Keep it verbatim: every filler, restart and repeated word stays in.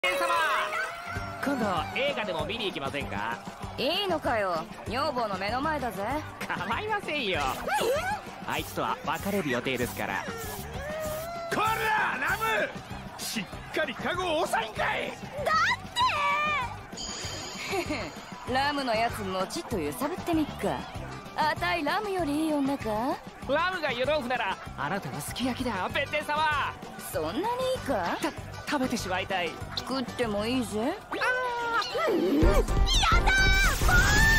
今度映画でも見に行きませんか？ いいのかよ、女房の目の前だぜ。 構いませんよ。あいつとは別れる予定ですから。 こらラム、しっかりカゴを押さんかい。 だってラムのやつもちっと揺さぶってみっか。あたいラムよりいい女か？ ラムが湯豆腐ならあなたのすき焼きだ、弁天様。 そんなにいいか？ た食べてしまいたい。 食ってもいいぜ。 あー、やだー。